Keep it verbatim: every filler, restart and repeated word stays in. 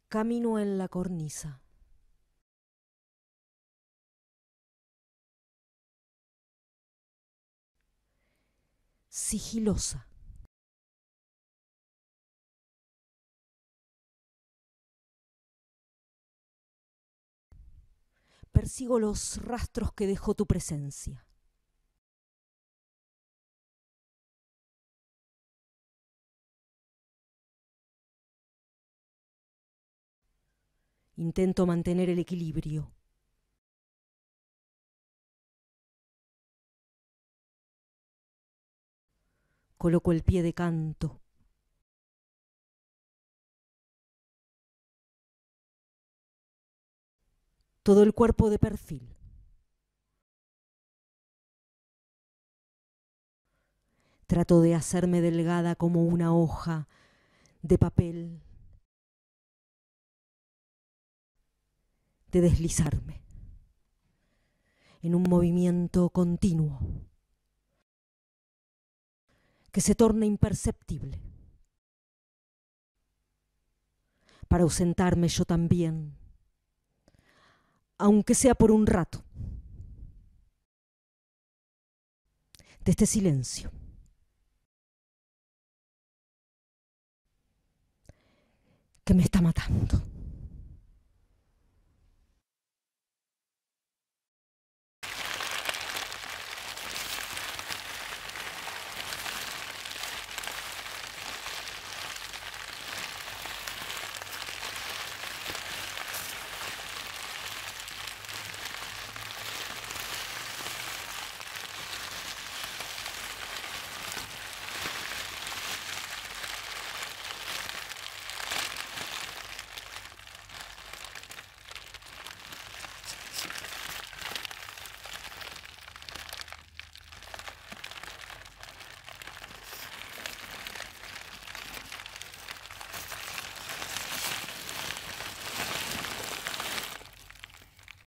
Camino en la cornisa. Sigilosa. Persigo los rastros que dejó tu presencia. Intento mantener el equilibrio. Coloco el pie de canto. Todo el cuerpo de perfil. Trato de hacerme delgada como una hoja de papel, de deslizarme en un movimiento continuo que se torna imperceptible, para ausentarme yo también, aunque sea por un rato, de este silencio que me está matando.